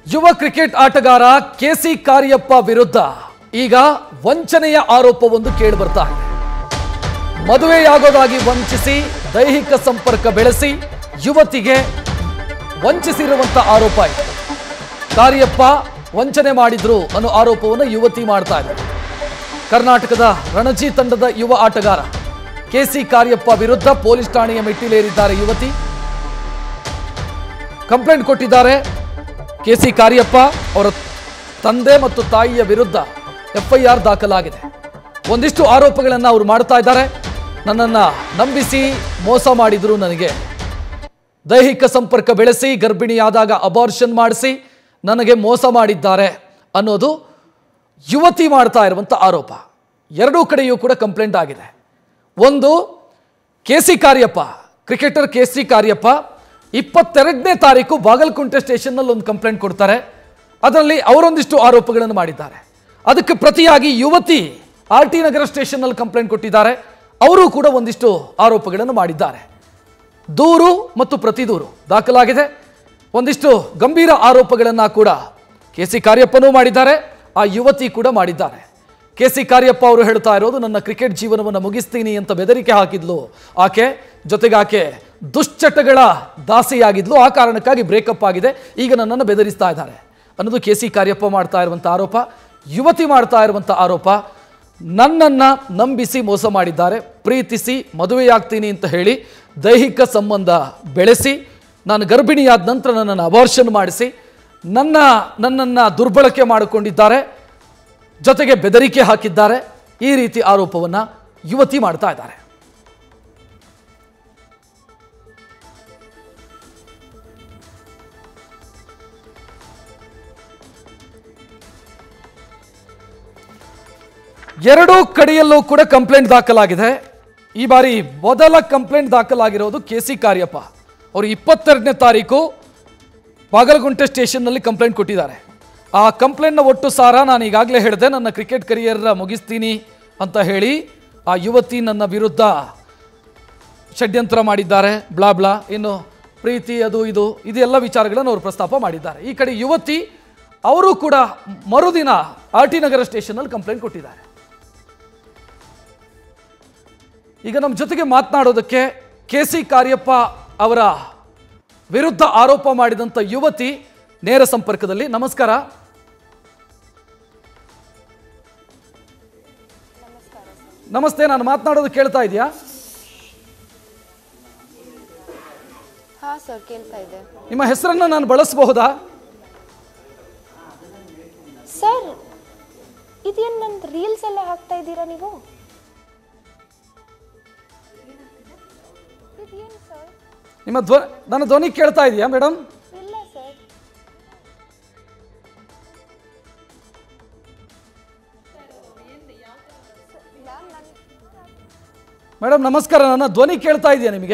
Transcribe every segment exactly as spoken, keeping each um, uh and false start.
ಯುವ ಕ್ರಿಕೆಟ್ ಆಟಗಾರ ಕೆಸಿ ಕಾರ್ಯಪ್ಪ ವಿರುದ್ಧ ಈಗ ವಂಚನೆಯ ಆರೋಪವೊಂದು ಕೇಳಿ ಬರ್ತಾ ಇದೆ. ಮದುವೆಯಾಗೋದಾಗಿ ವಂಚಿಸಿ ದೈಹಿಕ ಸಂಪರ್ಕ ಬೆಳೆಸಿ ಯುವತಿಗೆ ವಂಚಿಸಿರುವಂತ ಆರೋಪ ಇದೆ. ಕಾರ್ಯಪ್ಪ ವಂಚನೆ ಮಾಡಿದ್ರು ಅನ್ನೋ ಆರೋಪವನ್ನು ಯುವತಿ ಮಾಡ್ತಾ ಇದ್ದಾರೆ. ಕರ್ನಾಟಕದ ರಣಜಿ ತಂಡದ ಯುವ ಆಟಗಾರ ಕೆಸಿ ಕಾರ್ಯಪ್ಪ ವಿರುದ್ಧ ಪೊಲೀಸ್ ಠಾಣೆಯ ಮೆಟ್ಟಿಲೇರಿದ್ದಾರೆ ಯುವತಿ. ಕಂಪ್ಲೇಂಟ್ ಕೊಟ್ಟಿದ್ದಾರೆ. ಕೆಸಿ ಕಾರ್ಯಪ್ಪ ಅವರ ತಂದೆ ಮತ್ತು ತಾಯಿಯ ವಿರುದ್ಧ ಎಫ್ಐಆರ್ ದಾಖಲಾಗಿದೆ. ಒಂದಿಷ್ಟು ಆರೋಪಗಳನ್ನು ಅವರು ಮಾಡ್ತಾ ಇದ್ದಾರೆ. ನನ್ನನ್ನು ನಂಬಿಸಿ ಮೋಸ ಮಾಡಿದ್ರು, ನನಗೆ ದೈಹಿಕ ಸಂಪರ್ಕ ಬೆಳೆಸಿ ಗರ್ಭಿಣಿಯಾದಾಗ ಅಬಾರ್ಷನ್ ಮಾಡಿಸಿ ನನಗೆ ಮೋಸ ಮಾಡಿದ್ದಾರೆ ಅನ್ನೋದು ಯುವತಿ ಮಾಡ್ತಾ ಇರುವಂಥ ಆರೋಪ. ಎರಡೂ ಕಡೆಯೂ ಕೂಡ ಕಂಪ್ಲೇಂಟ್ ಆಗಿದೆ. ಒಂದು, ಕೆಸಿ ಕಾರ್ಯಪ್ಪ ಕ್ರಿಕೆಟರ್ ಕೆಸಿ ಕಾರ್ಯಪ್ಪ ಇಪ್ಪತ್ತೆರಡನೇ ತಾರೀಕು ಬಾಗಲಕೋಟೆ ಸ್ಟೇಷನ್ನಲ್ಲಿ ಒಂದು ಕಂಪ್ಲೇಂಟ್ ಕೊಡ್ತಾರೆ. ಅದರಲ್ಲಿ ಅವರೊಂದಿಷ್ಟು ಆರೋಪಗಳನ್ನು ಮಾಡಿದ್ದಾರೆ. ಅದಕ್ಕೆ ಪ್ರತಿಯಾಗಿ ಯುವತಿ ಆರ್ ಟಿ ನಗರ ಸ್ಟೇಷನ್ನಲ್ಲಿ ಕಂಪ್ಲೇಂಟ್ ಕೊಟ್ಟಿದ್ದಾರೆ. ಅವರು ಕೂಡ ಒಂದಿಷ್ಟು ಆರೋಪಗಳನ್ನು ಮಾಡಿದ್ದಾರೆ. ದೂರು ಮತ್ತು ಪ್ರತಿ ದೂರು ದಾಖಲಾಗಿದೆ. ಒಂದಿಷ್ಟು ಗಂಭೀರ ಆರೋಪಗಳನ್ನು ಕೂಡ ಕೆಸಿ ಕಾರ್ಯಪ್ಪನೂ ಮಾಡಿದ್ದಾರೆ, ಆ ಯುವತಿ ಕೂಡ ಮಾಡಿದ್ದಾರೆ. ಕೆಸಿ ಕಾರ್ಯಪ್ಪ ಅವರು ಹೇಳ್ತಾ ಇರೋದು, ನನ್ನ ಕ್ರಿಕೆಟ್ ಜೀವನವನ್ನು ಮುಗಿಸ್ತೀನಿ ಅಂತ ಬೆದರಿಕೆ ಹಾಕಿದ್ಲು ಆಕೆ. ಜೊತೆಗೆ ಆಕೆ ದುಶ್ಚಟಗಳ ದಾಸಿಯಾಗಿದ್ಲು, ಆ ಕಾರಣಕ್ಕಾಗಿ ಬ್ರೇಕಪ್ ಆಗಿದೆ, ಈಗ ನನ್ನನ್ನು ಬೆದರಿಸ್ತಾ ಇದ್ದಾರೆ ಅನ್ನೋದು ಕೆಸಿ ಕಾರ್ಯಪ್ಪ ಮಾಡ್ತಾ ಇರುವಂಥ ಆರೋಪ. ಯುವತಿ ಮಾಡ್ತಾ ಇರುವಂಥ ಆರೋಪ, ನನ್ನನ್ನು ನಂಬಿಸಿ ಮೋಸ ಮಾಡಿದ್ದಾರೆ, ಪ್ರೀತಿಸಿ ಮದುವೆಯಾಗ್ತೀನಿ ಅಂತ ಹೇಳಿ ದೈಹಿಕ ಸಂಬಂಧ ಬೆಳೆಸಿ ನಾನು ಗರ್ಭಿಣಿಯಾದ ನಂತರ ನನ್ನನ್ನು ಅಬಾರ್ಷನ್ ಮಾಡಿಸಿ ನನ್ನ ನನ್ನನ್ನು ದುರ್ಬಳಕೆ ಮಾಡಿಕೊಂಡಿದ್ದಾರೆ, ಜೊತೆಗೆ ಬೆದರಿಕೆ ಹಾಕಿದ್ದಾರೆ. ಈ ರೀತಿ ಆರೋಪವನ್ನು ಯುವತಿ ಮಾಡ್ತಾ ಇದ್ದಾರೆ. ಎರಡೂ ಕಡೆಯಲ್ಲೂ ಕೂಡ ಕಂಪ್ಲೇಂಟ್ ದಾಖಲಾಗಿದೆ. ಈ ಬಾರಿ ಮೊದಲ ಕಂಪ್ಲೇಂಟ್ ದಾಖಲಾಗಿರೋದು ಕೆಸಿ ಕಾರ್ಯಪ್ಪ ಅವರು ಇಪ್ಪತ್ತೆರಡನೇ ತಾರೀಕು ಬಾಗಲಕೋಟೆ ಸ್ಟೇಷನ್ನಲ್ಲಿ ಕಂಪ್ಲೇಂಟ್ ಕೊಟ್ಟಿದ್ದಾರೆ. ಆ ಕಂಪ್ಲೇಂಟ್ನ ಒಟ್ಟು ಸಾರ ನಾನು ಈಗಾಗಲೇ ಹೇಳಿದೆ, ನನ್ನ ಕ್ರಿಕೆಟ್ ಕರಿಯರ್ ಮುಗಿಸ್ತೀನಿ ಅಂತ ಹೇಳಿ ಆ ಯುವತಿ ನನ್ನ ವಿರುದ್ಧ ಷಡ್ಯಂತ್ರ ಮಾಡಿದ್ದಾರೆ, ಬ್ಲಾ ಬ್ಲಾ, ಇನ್ನು ಪ್ರೀತಿ ಅದು ಇದು ಇದೆಲ್ಲ ವಿಚಾರಗಳನ್ನು ಅವರು ಪ್ರಸ್ತಾಪ ಮಾಡಿದ್ದಾರೆ. ಈ ಕಡೆ ಯುವತಿ ಅವರು ಕೂಡ ಮರುದಿನ ಆರ್ ಟಿ ನಗರ ಸ್ಟೇಷನ್ನಲ್ಲಿ ಕಂಪ್ಲೇಂಟ್ ಕೊಟ್ಟಿದ್ದಾರೆ. ಈಗ ನಮ್ಮ ಜೊತೆಗೆ ಮಾತನಾಡೋದಕ್ಕೆ ಕೆಸಿ ಕಾರ್ಯಪ್ಪ ಅವರ ವಿರುದ್ಧ ಆರೋಪ ಮಾಡಿದಂಥ ಯುವತಿ ನೇರ ಸಂಪರ್ಕದಲ್ಲಿ. ನಮಸ್ಕಾರ. ನಮಸ್ತೆ, ನಾನು ಮಾತನಾಡೋದು ಕೇಳ್ತಾ ಇದೆಯಾ? ಹಾ ಸರ್, ಕೇಳ್ತಾ ಇದೆ. ನಿಮ್ಮ ಹೆಸರನ್ನು ನಾನು ಬಳಸಬಹುದಾ? ಸರ್, ಇದೇನು ನನ್ನ ರೀಲ್ಸ್ ಎಲ್ಲ ಹಾಕ್ತಾ ಇದ್ದೀರಾ ನೀವು? ಇದೇನು ಸರ್? ನಿಮ್ಮ ಧ್ವನಿ ನನ್ನ ಧ್ವನಿ ಕೇಳ್ತಾ ಇದೆಯಾ ಮೇಡಮ್? ಇಲ್ಲ ಸರ್. ಮೇಡಮ್ ನಮಸ್ಕಾರ, ನನ್ನ ಧ್ವನಿ ಕೇಳ್ತಾ ಇದೆಯಾ ನಿಮಗೆ?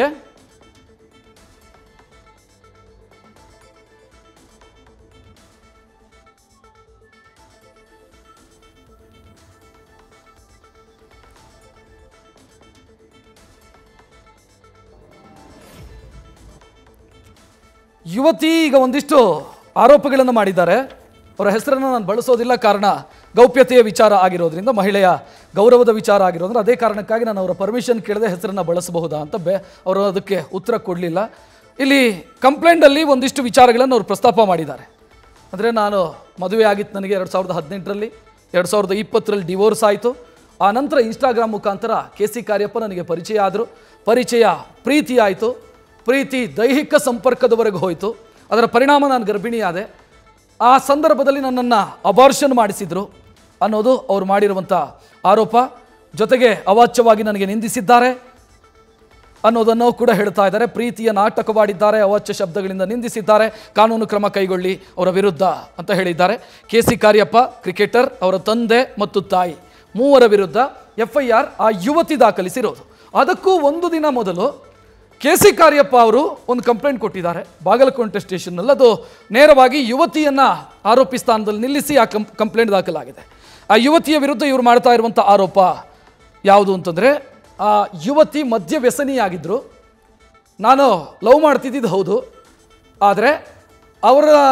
ಯುವತಿ ಈಗ ಒಂದಿಷ್ಟು ಆರೋಪಗಳನ್ನು ಮಾಡಿದ್ದಾರೆ. ಅವರ ಹೆಸರನ್ನು ನಾನು ಬಳಸೋದಿಲ್ಲ, ಕಾರಣ ಗೌಪ್ಯತೆಯ ವಿಚಾರ ಆಗಿರೋದ್ರಿಂದ, ಮಹಿಳೆಯ ಗೌರವದ ವಿಚಾರ ಆಗಿರೋದ್ರಿಂದ. ಅದೇ ಕಾರಣಕ್ಕಾಗಿ ನಾನು ಅವರ ಪರ್ಮಿಷನ್ ಕೇಳದೆ ಹೆಸರನ್ನು ಬಳಸಬಹುದಾ ಅಂತ ಬೆ ಅವರು ಅದಕ್ಕೆ ಉತ್ತರ ಕೊಡಲಿಲ್ಲ. ಇಲ್ಲಿ ಕಂಪ್ಲೇಂಟಲ್ಲಿ ಒಂದಿಷ್ಟು ವಿಚಾರಗಳನ್ನು ಅವರು ಪ್ರಸ್ತಾಪ ಮಾಡಿದ್ದಾರೆ. ಅಂದರೆ ನಾನು ಮದುವೆ ಆಗಿತ್ತು ನನಗೆ ಎರಡು ಸಾವಿರದ ಹದಿನೆಂಟರಲ್ಲಿ, ಎರಡು ಸಾವಿರದ ಇಪ್ಪತ್ತರಲ್ಲಿ ಡಿವೋರ್ಸ್ ಆಯಿತು. ಆ ನಂತರ ಇನ್ಸ್ಟಾಗ್ರಾಮ್ ಮುಖಾಂತರ ಕೆಸಿ ಕಾರ್ಯಪ್ಪ ನನಗೆ ಪರಿಚಯ ಆದರು. ಪರಿಚಯ ಪ್ರೀತಿ ಆಯಿತು. ಪ್ರೀತಿ ದೈಹಿಕ ಸಂಪರ್ಕದವರೆಗೆ ಹೋಯಿತು. ಅದರ ಪರಿಣಾಮ ನಾನು ಗರ್ಭಿಣಿಯಾದೆ. ಆ ಸಂದರ್ಭದಲ್ಲಿ ನನ್ನನ್ನು ಅಬಾರ್ಷನ್ ಮಾಡಿಸಿದ್ರು ಅನ್ನೋದು ಅವರು ಮಾಡಿರುವಂಥ ಆರೋಪ. ಜೊತೆಗೆ ಅವಾಚ್ಯವಾಗಿ ನನಗೆ ನಿಂದಿಸಿದ್ದಾರೆ ಅನ್ನೋದನ್ನು ಕೂಡ ಹೇಳ್ತಾ ಇದ್ದಾರೆ. ಪ್ರೀತಿಯ ನಾಟಕವಾಡಿದ್ದಾರೆ, ಅವಾಚ್ಯ ಶಬ್ದಗಳಿಂದ ನಿಂದಿಸಿದ್ದಾರೆ, ಕಾನೂನು ಕ್ರಮ ಕೈಗೊಳ್ಳಿ ಅವರ ವಿರುದ್ಧ ಅಂತ ಹೇಳಿದ್ದಾರೆ. ಕೆಸಿ ಕಾರ್ಯಪ್ಪ ಕ್ರಿಕೆಟರ್, ಅವರ ತಂದೆ ಮತ್ತು ತಾಯಿ ಮೂವರ ವಿರುದ್ಧ ಎಫ್ಐಆರ್ ಆ ಯುವತಿ ದಾಖಲಿಸಿರೋದು. ಅದಕ್ಕೂ ಒಂದು ದಿನ ಮೊದಲು ಕೆಸಿ ಕಾರ್ಯಪ್ಪ ಅವರು ಒಂದು ಕಂಪ್ಲೇಂಟ್ ಕೊಟ್ಟಿದ್ದಾರೆ ಬಾಗಲಕೋಟೆ ಸ್ಟೇಷನ್ನಲ್ಲಿ. ಅದು ನೇರವಾಗಿ ಯುವತಿಯನ್ನು ಆರೋಪಿ ಸ್ಥಾನದಲ್ಲಿ ನಿಲ್ಲಿಸಿ ಆ ಕಂ ಕಂಪ್ಲೇಂಟ್ ದಾಖಲಾಗಿದೆ. ಆ ಯುವತಿಯ ವಿರುದ್ಧ ಇವರು ಮಾಡ್ತಾ ಇರುವಂಥ ಆರೋಪ ಯಾವುದು ಅಂತಂದರೆ, ಆ ಯುವತಿ ಮದ್ಯ ವ್ಯಸನಿಯಾಗಿದ್ದರು. ನಾನು ಲವ್ ಮಾಡ್ತಿದ್ದಿದ್ದು ಹೌದು, ಆದರೆ ಅವರ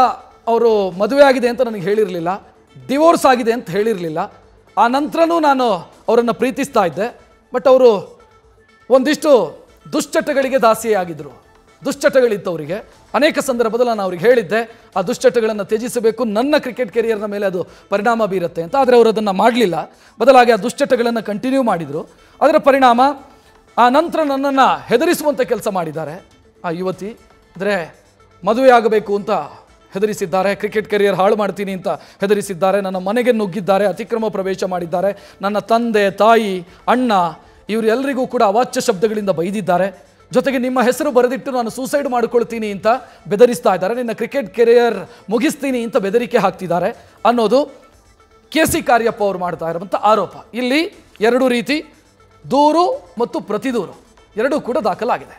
ಅವರು ಮದುವೆ ಆಗಿದೆ ಅಂತ ನನಗೆ ಹೇಳಿರಲಿಲ್ಲ, ಡಿವೋರ್ಸ್ ಆಗಿದೆ ಅಂತ ಹೇಳಿರಲಿಲ್ಲ. ಆ ನಂತರನೂ ನಾನು ಅವರನ್ನು ಪ್ರೀತಿಸ್ತಾ ಇದ್ದೆ. ಬಟ್ ಅವರು ಒಂದಿಷ್ಟು ದುಶ್ಚಟಗಳಿಗೆ ದಾಸಿಯಾಗಿದ್ದರು. ದುಶ್ಚಟಗಳಿತ್ತು ಅವರಿಗೆ. ಅನೇಕ ಸಂದರ್ಭದಲ್ಲಿ ನಾನು ಅವ್ರಿಗೆ ಹೇಳಿದ್ದೆ ಆ ದುಶ್ಚಟಗಳನ್ನು ತ್ಯಜಿಸಬೇಕು, ನನ್ನ ಕ್ರಿಕೆಟ್ ಕೆರಿಯರ್ನ ಮೇಲೆ ಅದು ಪರಿಣಾಮ ಬೀರುತ್ತೆ ಅಂತ. ಆದರೆ ಅವರು ಅದನ್ನು ಮಾಡಲಿಲ್ಲ, ಬದಲಾಗಿ ಆ ದುಶ್ಚಟಗಳನ್ನು ಕಂಟಿನ್ಯೂ ಮಾಡಿದರು. ಅದರ ಪರಿಣಾಮ ಆ ನಂತರ ನನ್ನನ್ನು ಹೆದರಿಸುವಂಥ ಕೆಲಸ ಮಾಡಿದ್ದಾರೆ ಆ ಯುವತಿ. ಅಂದರೆ ಮದುವೆ ಆಗಬೇಕು ಅಂತ ಹೆದರಿಸಿದ್ದಾರೆ, ಕ್ರಿಕೆಟ್ ಕೆರಿಯರ್ ಹಾಳು ಮಾಡ್ತೀನಿ ಅಂತ ಹೆದರಿಸಿದ್ದಾರೆ, ನನ್ನ ಮನೆಗೆ ನುಗ್ಗಿದ್ದಾರೆ, ಅತಿಕ್ರಮ ಪ್ರವೇಶ ಮಾಡಿದ್ದಾರೆ, ನನ್ನ ತಂದೆ ತಾಯಿ ಅಣ್ಣ ಇವರೆಲ್ಲರಿಗೂ ಕೂಡ ಅವಾಚ್ಯ ಶಬ್ದಗಳಿಂದ ಬೈದಿದ್ದಾರೆ. ಜೊತೆಗೆ ನಿಮ್ಮ ಹೆಸರು ಬರೆದಿಟ್ಟು ನಾನು ಸೂಸೈಡ್ ಮಾಡಿಕೊಳ್ತೀನಿ ಅಂತ ಬೆದರಿಸ್ತಾ ಇದ್ದಾರೆ, ನಿನ್ನ ಕ್ರಿಕೆಟ್ ಕೆರಿಯರ್ ಮುಗಿಸ್ತೀನಿ ಅಂತ ಬೆದರಿಕೆ ಹಾಕ್ತಿದ್ದಾರೆ ಅನ್ನೋದು ಕೆ ಸಿ ಕಾರ್ಯಪ್ಪ ಅವರು ಮಾಡ್ತಾ ಇರುವಂಥ ಆರೋಪ. ಇಲ್ಲಿ ಎರಡು ರೀತಿ ದೂರು ಮತ್ತು ಪ್ರತಿದೂರು ಎರಡೂ ಕೂಡ ದಾಖಲಾಗಿದೆ.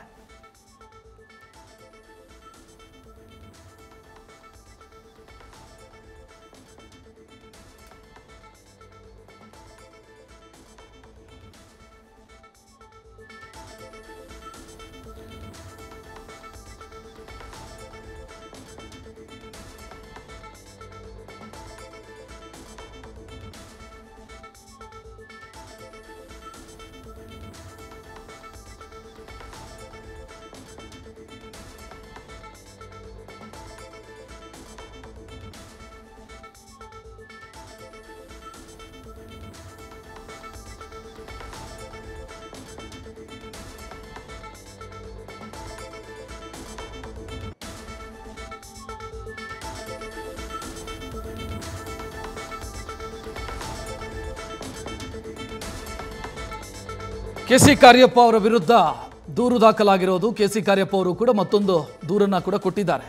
ಕೆ ಸಿ ಕಾರ್ಯಪ್ಪ ಅವರ ವಿರುದ್ಧ ದೂರು ದಾಖಲಾಗಿರೋದು. ಕೆ ಸಿ ಕಾರ್ಯಪ್ಪ ಅವರು ಕೂಡ ಮತ್ತೊಂದು ದೂರನ್ನು ಕೂಡ ಕೊಟ್ಟಿದ್ದಾರೆ.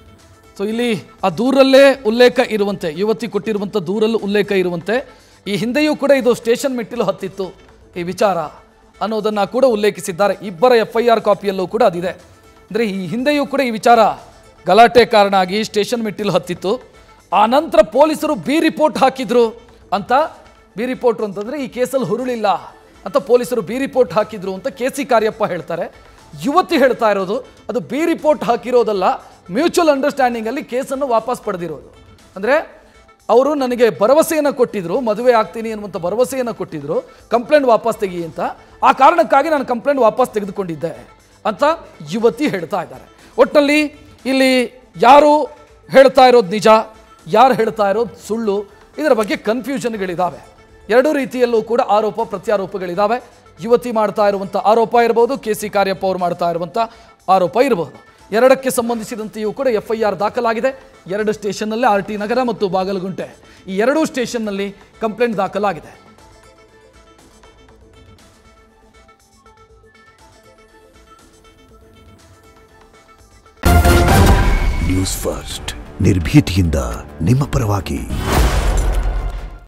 ಸೊ ಇಲ್ಲಿ ಆ ದೂರಲ್ಲೇ ಉಲ್ಲೇಖ ಇರುವಂತೆ, ಯುವತಿ ಕೊಟ್ಟಿರುವಂಥ ದೂರಲ್ಲೂ ಉಲ್ಲೇಖ ಇರುವಂತೆ ಈ ಹಿಂದೆಯೂ ಕೂಡ ಇದು ಸ್ಟೇಷನ್ ಮೆಟ್ಟಿಲು ಹತ್ತಿತ್ತು ಈ ವಿಚಾರ ಅನ್ನೋದನ್ನು ಕೂಡ ಉಲ್ಲೇಖಿಸಿದ್ದಾರೆ. ಇಬ್ಬರ ಎಫ್ ಐ ಆರ್ ಕಾಪಿಯಲ್ಲೂ ಕೂಡ ಅದಿದೆ. ಅಂದರೆ ಈ ಹಿಂದೆಯೂ ಕೂಡ ಈ ವಿಚಾರ ಗಲಾಟೆ ಕಾರಣ ಆಗಿ ಸ್ಟೇಷನ್ ಮೆಟ್ಟಿಲು ಹತ್ತಿತ್ತು. ಆ ನಂತರ ಪೊಲೀಸರು ಬಿ ರಿಪೋರ್ಟ್ ಹಾಕಿದ್ರು ಅಂತ. ಬಿ ರಿಪೋರ್ಟ್ ಅಂತಂದರೆ ಈ ಕೇಸಲ್ಲಿ ಹುರುಳಿಲ್ಲ ಅಂತ ಪೊಲೀಸರು ಬಿ ರಿಪೋರ್ಟ್ ಹಾಕಿದ್ರು ಅಂತ ಕೆ ಸಿ ಕಾರ್ಯಪ್ಪ ಹೇಳ್ತಾರೆ. ಯುವತಿ ಹೇಳ್ತಾ ಇರೋದು ಅದು ಬಿ ರಿಪೋರ್ಟ್ ಹಾಕಿರೋದಲ್ಲ, ಮ್ಯೂಚುವಲ್ ಅಂಡರ್ಸ್ಟ್ಯಾಂಡಿಂಗಲ್ಲಿ ಕೇಸನ್ನು ವಾಪಸ್ ಪಡೆದಿರೋದು. ಅಂದರೆ ಅವರು ನನಗೆ ಭರವಸೆಯನ್ನು ಕೊಟ್ಟಿದ್ರು, ಮದುವೆ ಆಗ್ತೀನಿ ಅನ್ನುವಂಥ ಭರವಸೆಯನ್ನು ಕೊಟ್ಟಿದ್ರು, ಕಂಪ್ಲೇಂಟ್ ವಾಪಸ್ ತೆಗಿ ಅಂತ. ಆ ಕಾರಣಕ್ಕಾಗಿ ನಾನು ಕಂಪ್ಲೇಂಟ್ ವಾಪಸ್ ತೆಗೆದುಕೊಂಡಿದ್ದೆ ಅಂತ ಯುವತಿ ಹೇಳ್ತಾ ಇದ್ದಾರೆ. ಒಟ್ಟಿನಲ್ಲಿ ಇಲ್ಲಿ ಯಾರು ಹೇಳ್ತಾ ಇರೋದು ನಿಜ, ಯಾರು ಹೇಳ್ತಾ ಇರೋದು ಸುಳ್ಳು, ಇದರ ಬಗ್ಗೆ ಕನ್ಫ್ಯೂಷನ್ಗಳಿದ್ದಾವೆ. ಎರಡೂ ರೀತಿಯಲ್ಲೂ ಕೂಡ ಆರೋಪ ಪ್ರತ್ಯಾರೋಪಗಳಿದ್ದಾವೆ. ಯುವತಿ ಮಾಡ್ತಾ ಇರುವಂಥ ಆರೋಪ ಇರಬಹುದು, ಕೆ ಸಿ ಕಾರ್ಯಪ್ಪ ಅವರು ಮಾಡ್ತಾ ಇರುವಂಥ ಆರೋಪ ಇರಬಹುದು. ಎರಡಕ್ಕೆ ಸಂಬಂಧಿಸಿದಂತೆಯೂ ಕೂಡ ಎಫ್ ಐ ಆರ್ ದಾಖಲಾಗಿದೆ. ಎರಡು ಸ್ಟೇಷನ್ನಲ್ಲಿ ಆರ್ ಟಿ ನಗರ ಮತ್ತು ಬಾಗಲಗುಂಟೆ ಈ ಎರಡೂ ಸ್ಟೇಷನ್ನಲ್ಲಿ ಕಂಪ್ಲೇಂಟ್ ದಾಖಲಾಗಿದೆ. ನ್ಯೂಸ್ ಫಸ್ಟ್ ನಿರ್ಭೀತಿಯಿಂದ ನಿಮ್ಮ ಪರವಾಗಿ.